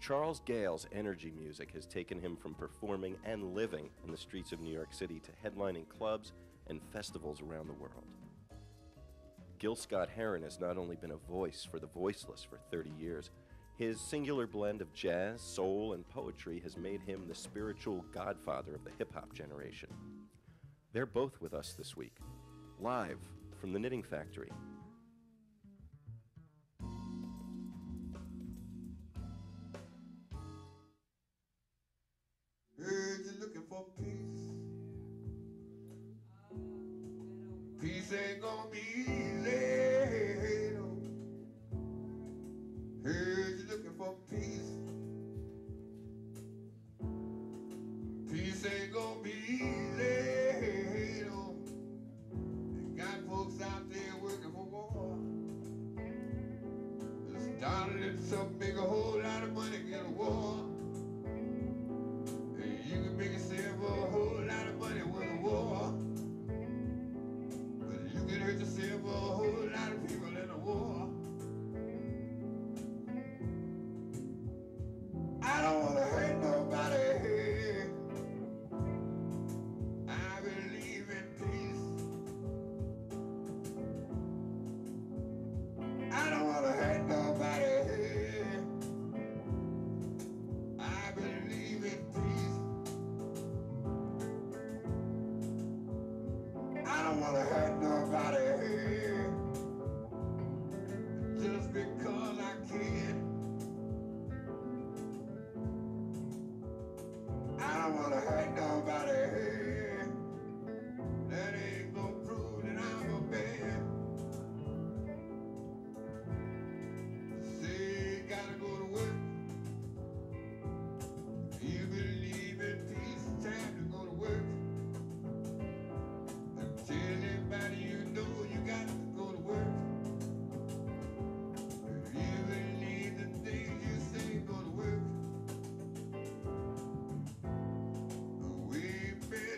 Charles Gale's energy music has taken him from performing and living in the streets of New York City to headlining clubs and festivals around the world. Gil Scott-Heron has not only been a voice for the voiceless for 30 years, his singular blend of jazz, soul, and poetry has made him the spiritual godfather of the hip-hop generation. They're both with us this week, live from the Knitting Factory. Heard you're looking for peace. Peace ain't gonna be easy. No. Heard you're looking for peace. Peace ain't gonna be easy. No. They got folks out there working for war. They started something, make a whole lot of money, get a war. You can make yourself a whole lot of money with a war, but you can hurt yourself a whole lot of people in a war. I don't want to hurt nobody. I believe in peace. I don't want to hurt nobody. I believe in peace. I don't wanna hurt nobody just because I can. I don't wanna hurt nobody. That ain't gonna prove that I'm a man. Say, gotta go to work. You believe in peace, it's time to go to work. Tell everybody you know you got to go to work. If you believe the things you say, go to work. We better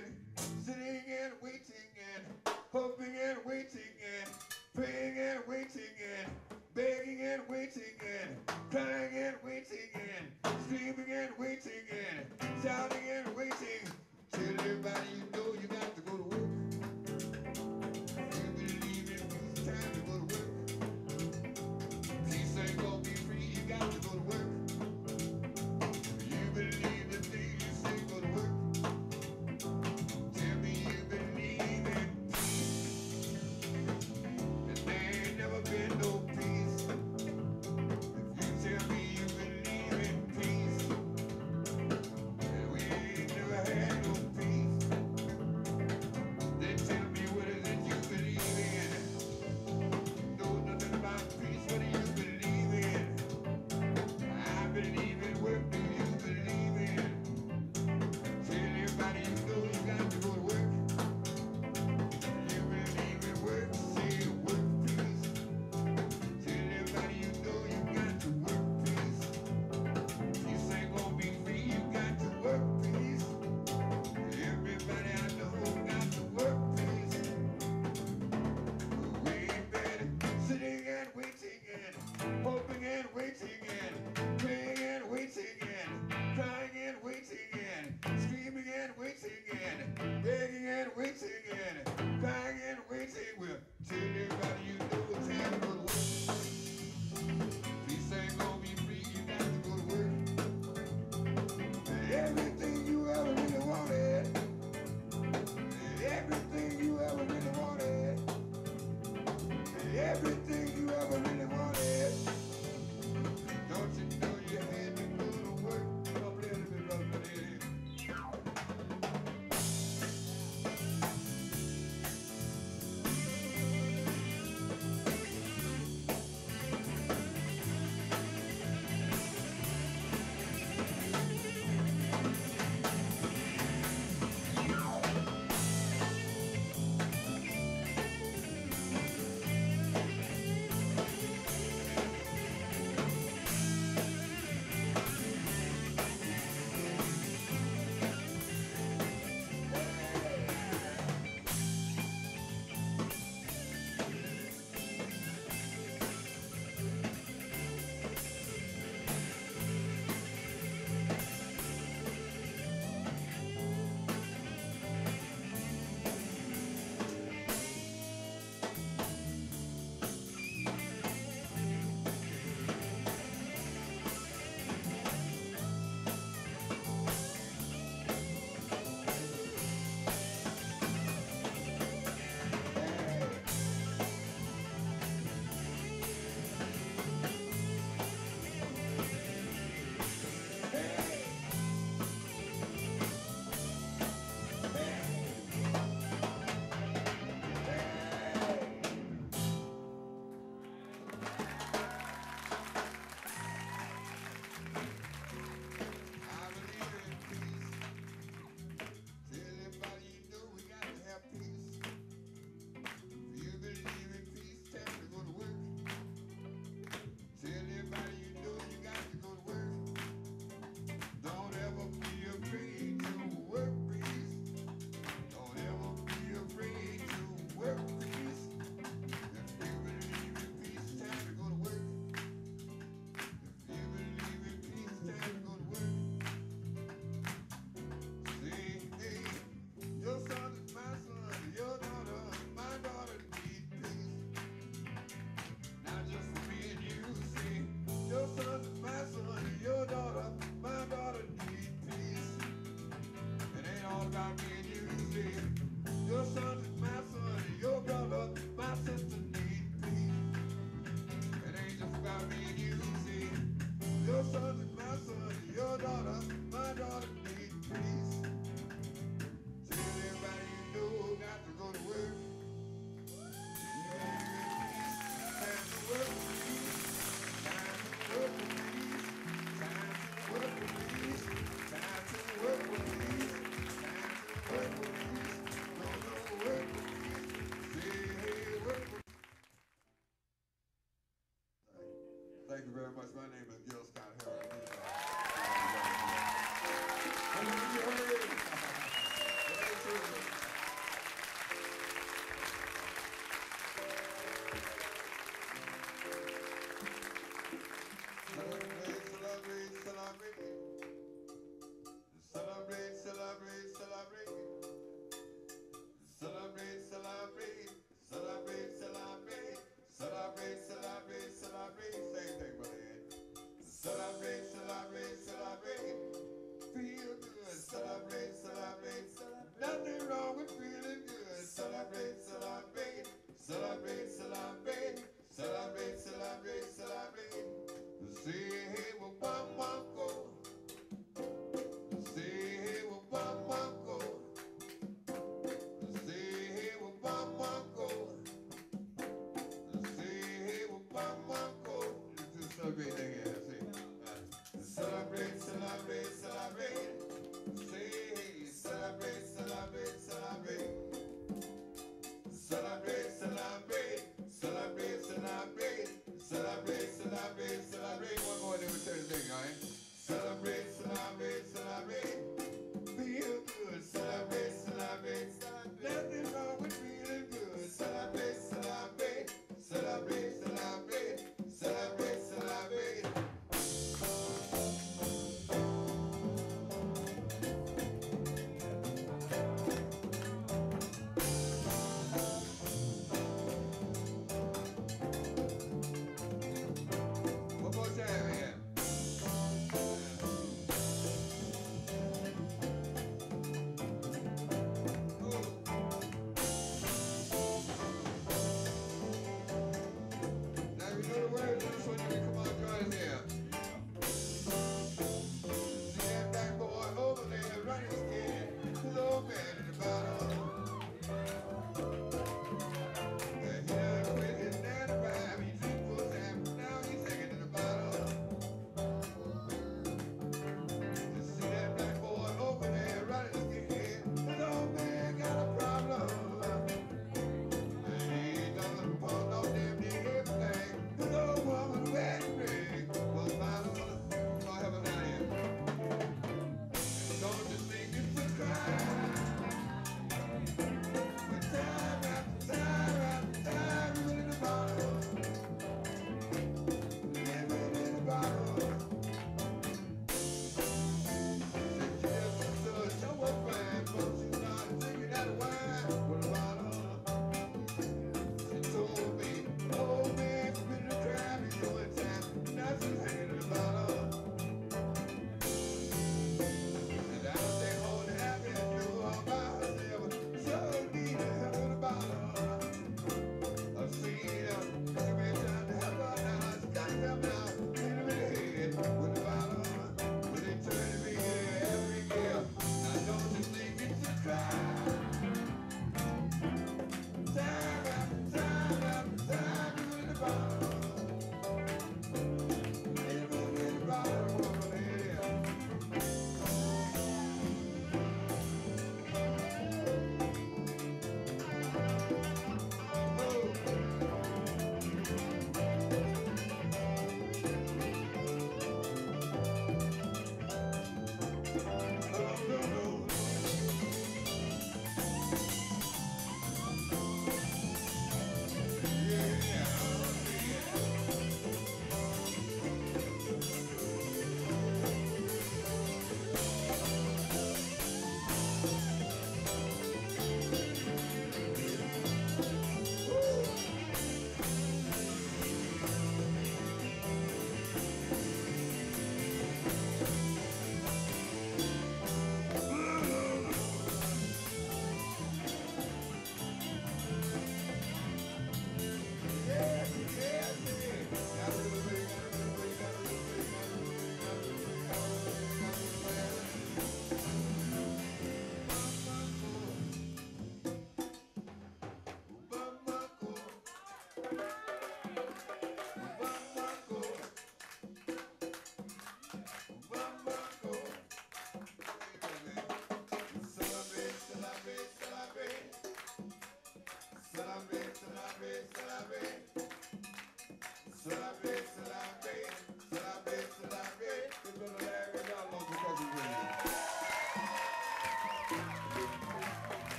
My name is Gil Scott Heron.